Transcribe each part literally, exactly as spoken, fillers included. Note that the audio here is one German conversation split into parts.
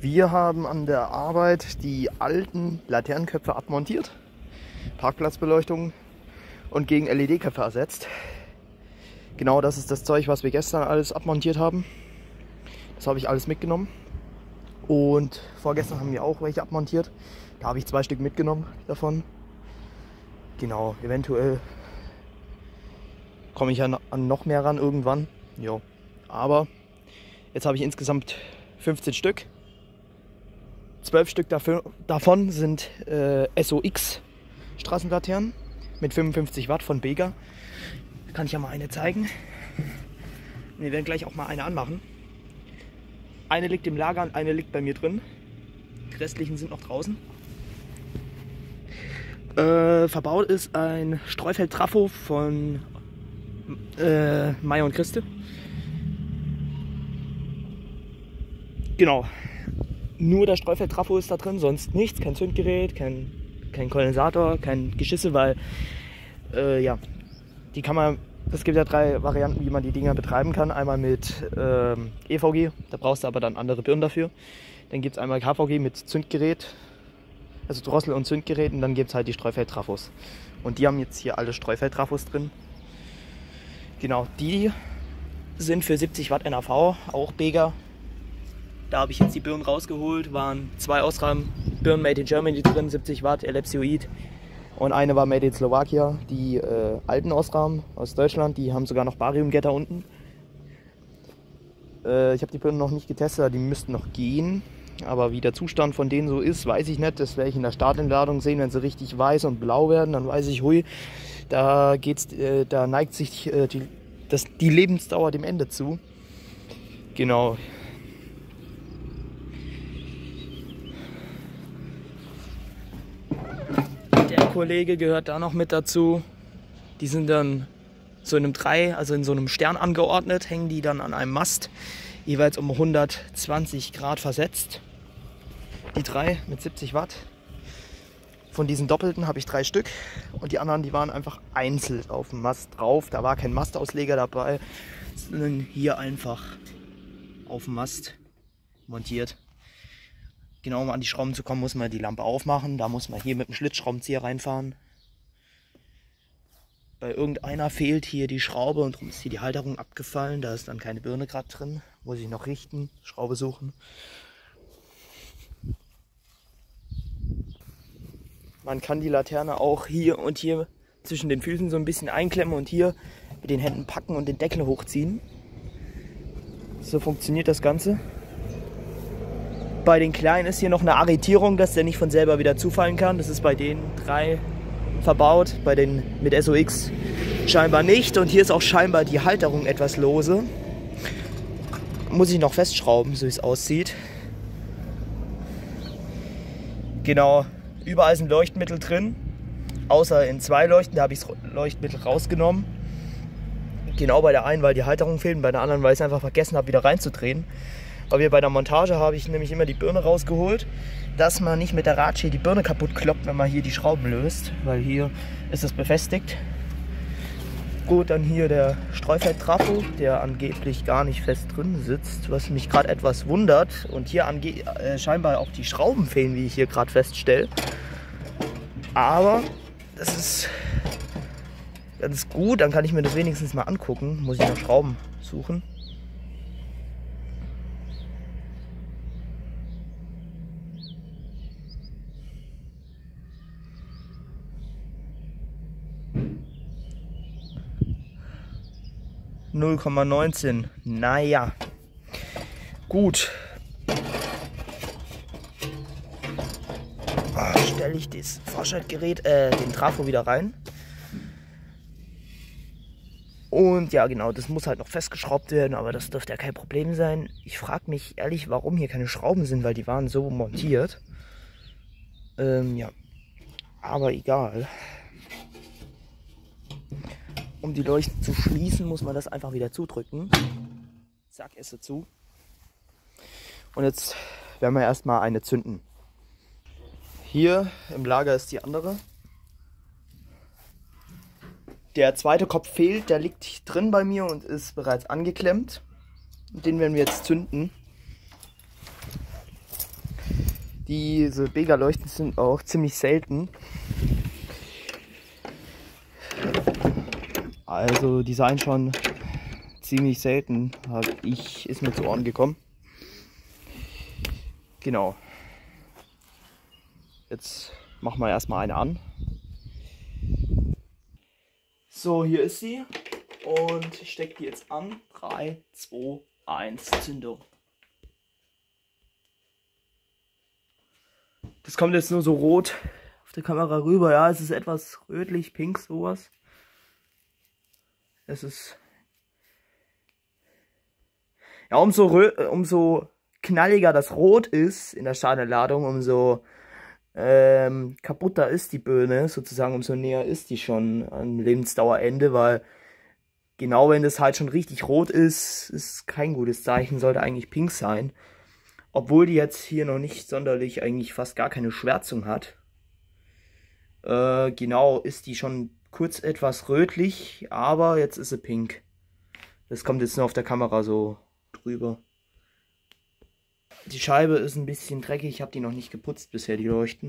Wir haben an der Arbeit die alten Laternenköpfe abmontiert, Parkplatzbeleuchtung, und gegen L E D-Köpfe ersetzt. Genau das ist das Zeug, was wir gestern alles abmontiert haben. Das habe ich alles mitgenommen. Und vorgestern haben wir auch welche abmontiert. Da habe ich zwei Stück mitgenommen davon. Genau, eventuell komme ich ja an noch mehr ran irgendwann. Jo. Aber jetzt habe ich insgesamt fünfzehn Stück. zwölf Stück dafür, davon sind äh, S O X Straßenlaternen mit fünfundfünfzig Watt von Bega. Da kann ich ja mal eine zeigen. Wir werden gleich auch mal eine anmachen. Eine liegt im Lager und eine liegt bei mir drin. Die restlichen sind noch draußen. Äh, verbaut ist ein Streufeld-Trafo von äh, Meier und Christe. Genau. Nur der Streufeld-Trafo ist da drin, sonst nichts. Kein Zündgerät, kein, kein Kondensator, kein Geschisse, weil äh, ja, die kann man, es gibt ja drei Varianten, wie man die Dinger betreiben kann. Einmal mit ähm, E V G, da brauchst du aber dann andere Birnen dafür. Dann gibt es einmal K V G mit Zündgerät, also Drossel und Zündgerät, und dann gibt es halt die Streufeld-Trafos. Und die haben jetzt hier alle Streufeld-Trafos drin. Genau, die sind für siebzig Watt N A V, auch Bega. Da habe ich jetzt die Birnen rausgeholt, waren zwei Ausrahmenbirnen Made in Germany drin, siebzig Watt, Ellipsioid. Und eine war Made in Slowakia, die äh, alten Ausrahmen aus Deutschland, die haben sogar noch Bariumgitter unten. Äh, ich habe die Birnen noch nicht getestet, die müssten noch gehen. Aber wie der Zustand von denen so ist, weiß ich nicht. Das werde ich in der Startentladung sehen, wenn sie richtig weiß und blau werden. Dann weiß ich, hui, da, geht's, äh, da neigt sich äh, die, das, die Lebensdauer dem Ende zu. Genau. Der Kollege gehört da noch mit dazu. Die sind dann so in einem drei, also in so einem Stern angeordnet, hängen die dann an einem Mast, jeweils um hundertzwanzig Grad versetzt. Die drei mit siebzig Watt. Von diesen doppelten habe ich drei Stück und die anderen, die waren einfach einzeln auf dem Mast drauf. Da war kein Mastausleger dabei, sondern hier einfach auf dem Mast montiert. Genau, um an die Schrauben zu kommen, muss man die Lampe aufmachen. Da muss man hier mit dem Schlitzschraubenzieher reinfahren. Bei irgendeiner fehlt hier die Schraube und darum ist hier die Halterung abgefallen. Da ist dann keine Birne gerade drin. Muss ich noch richten, Schraube suchen. Man kann die Laterne auch hier und hier zwischen den Füßen so ein bisschen einklemmen und hier mit den Händen packen und den Deckel hochziehen. So funktioniert das Ganze. Bei den kleinen ist hier noch eine Arretierung, dass der nicht von selber wieder zufallen kann. Das ist bei den drei verbaut, bei den mit S O X scheinbar nicht. Und hier ist auch scheinbar die Halterung etwas lose. Muss ich noch festschrauben, so wie es aussieht. Genau, überall sind Leuchtmittel drin. Außer in zwei Leuchten, da habe ich das Leuchtmittel rausgenommen. Genau bei der einen, weil die Halterung fehlt, und bei der anderen, weil ich es einfach vergessen habe, wieder reinzudrehen. Weil wir bei der Montage habe ich nämlich immer die Birne rausgeholt, dass man nicht mit der Ratsche die Birne kaputt kloppt, wenn man hier die Schrauben löst, weil hier ist es befestigt. Gut, dann hier der Streufeld-Trafo, der angeblich gar nicht fest drin sitzt, was mich gerade etwas wundert. Und hier ange äh, scheinbar auch die Schrauben fehlen, wie ich hier gerade feststelle. Aber das ist ganz gut, dann kann ich mir das wenigstens mal angucken. Muss ich noch Schrauben suchen. null Komma neunzehn. Naja. Gut. Oh, stelle ich das Fahrschaltgerät, äh, den Trafo wieder rein. Und ja, genau, das muss halt noch festgeschraubt werden, aber das dürfte ja kein Problem sein. Ich frage mich ehrlich, warum hier keine Schrauben sind, weil die waren so montiert. Ähm, ja. Aber egal. Um die Leuchten zu schließen, muss man das einfach wieder zudrücken. Zack, ist sie zu. Und jetzt werden wir erstmal eine zünden. Hier im Lager ist die andere. Der zweite Kopf fehlt, der liegt drin bei mir und ist bereits angeklemmt. Den werden wir jetzt zünden. Diese Bega-Leuchten sind auch ziemlich selten. Also die seien schon ziemlich selten, habe ich, ist mir zu Ohren gekommen. Genau. Jetzt machen wir erstmal eine an. So, hier ist sie. Und ich stecke die jetzt an. drei, zwei, eins, Zündung. Das kommt jetzt nur so rot auf der Kamera rüber. Ja, es ist etwas rötlich, pink, sowas. Es ist... Ja, umso, umso knalliger das Rot ist in der Starterladung, umso ähm, kaputter ist die Birne, sozusagen, umso näher ist die schon am Lebensdauerende, weil genau wenn das halt schon richtig rot ist, ist kein gutes Zeichen, sollte eigentlich pink sein. Obwohl die jetzt hier noch nicht sonderlich, eigentlich fast gar keine Schwärzung hat. Äh, genau ist die schon kurz etwas rötlich, aber jetzt ist sie pink. Das kommt jetzt nur auf der Kamera so drüber. Die Scheibe ist ein bisschen dreckig, ich habe die noch nicht geputzt bisher, die Leuchten.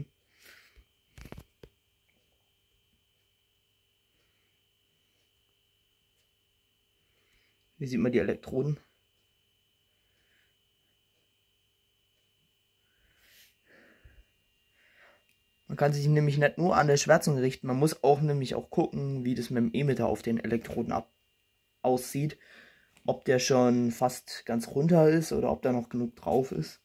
Hier sieht man die Elektroden. Man kann sich nämlich nicht nur an der Schwärzung richten, man muss auch nämlich auch gucken, wie das mit dem E-Meter auf den Elektroden ab aussieht. Ob der schon fast ganz runter ist oder ob da noch genug drauf ist.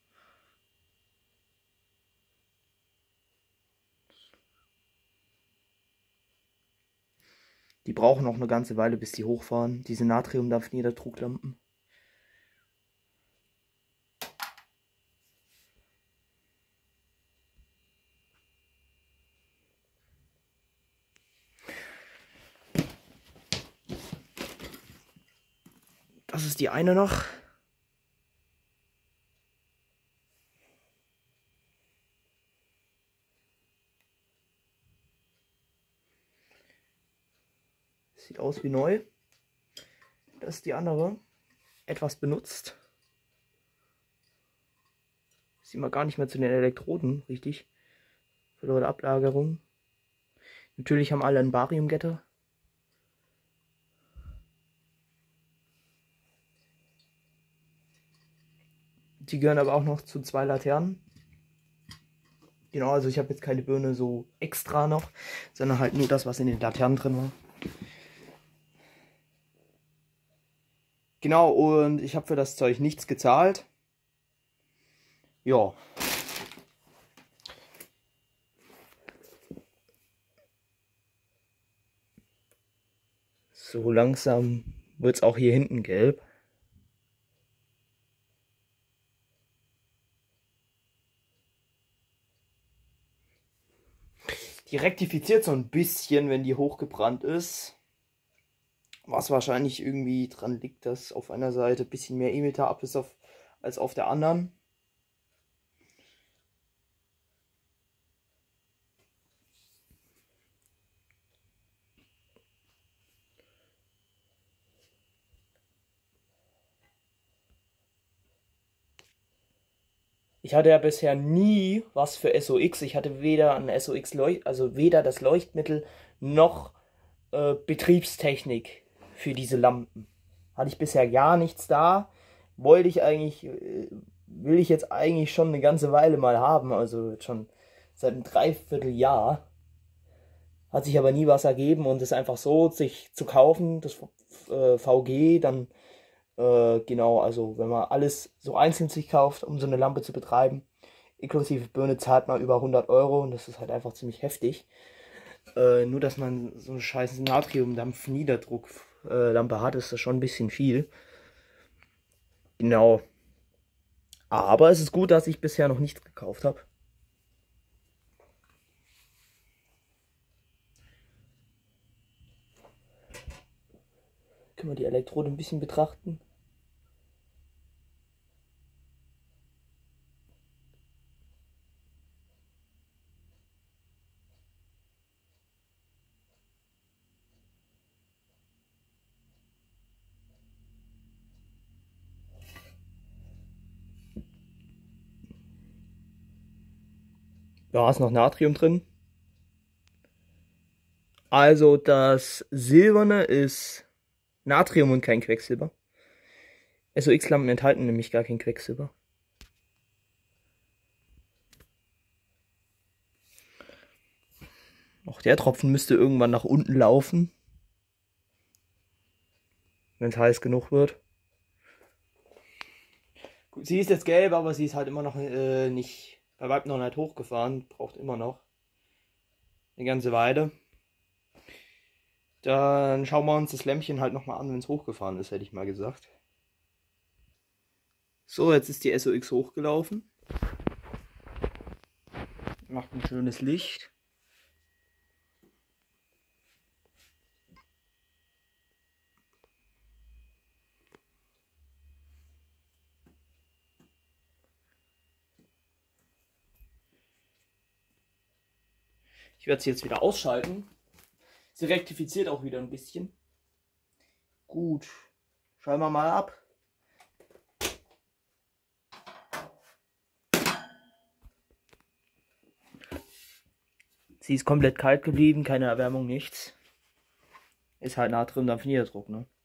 Die brauchen noch eine ganze Weile, bis die hochfahren. Diese Natriumdampfniederdrucklampen. Das ist die eine noch. Sieht aus wie neu. Das ist die andere. Etwas benutzt. Sieht man gar nicht mehr zu den Elektroden, richtig. Verlorene Ablagerung. Natürlich haben alle ein Bariumgitter. Die gehören aber auch noch zu zwei Laternen. Genau, also ich habe jetzt keine Birne so extra noch, sondern halt nur das, was in den Laternen drin war. Genau, und ich habe für das Zeug nichts gezahlt. Ja. So langsam wird es auch hier hinten gelb. Die rektifiziert so ein bisschen, wenn die hochgebrannt ist. Was wahrscheinlich irgendwie dran liegt, dass auf einer Seite ein bisschen mehr E-Meter ab ist auf, als auf der anderen. Ich hatte ja bisher nie was für S O X. Ich hatte weder ein S O X, also weder das Leuchtmittel noch äh, Betriebstechnik für diese Lampen. Hatte ich bisher gar nichts da. Wollte ich eigentlich, äh, will ich jetzt eigentlich schon eine ganze Weile mal haben. Also schon seit einem Dreivierteljahr. Hat sich aber nie was ergeben und es einfach so, sich zu kaufen, das äh, V G, dann Äh, genau, also wenn man alles so einzeln sich kauft, um so eine Lampe zu betreiben, inklusive Birne, zahlt man über hundert Euro und das ist halt einfach ziemlich heftig. Äh, nur, dass man so eine scheiß Natriumdampf-Niederdruck-Lampe hat, ist das schon ein bisschen viel. Genau. Aber es ist gut, dass ich bisher noch nichts gekauft habe. Können wir die Elektrode ein bisschen betrachten? Ja, ist noch Natrium drin. Also das Silberne ist Natrium und kein Quecksilber. S O X-Lampen enthalten nämlich gar kein Quecksilber. Auch der Tropfen müsste irgendwann nach unten laufen, wenn es heiß genug wird. Gut, sie ist jetzt gelb, aber sie ist halt immer noch äh, nicht, bei weitem noch nicht hochgefahren. Braucht immer noch eine ganze Weile. Dann schauen wir uns das Lämpchen halt nochmal an, wenn es hochgefahren ist, hätte ich mal gesagt. So, jetzt ist die S O X hochgelaufen. Macht ein schönes Licht. Ich werde sie jetzt wieder ausschalten. Sie rektifiziert auch wieder ein bisschen. Gut, schalten wir mal ab. Sie ist komplett kalt geblieben, keine Erwärmung, nichts. Ist halt Natriumdampfnierdruck, ne?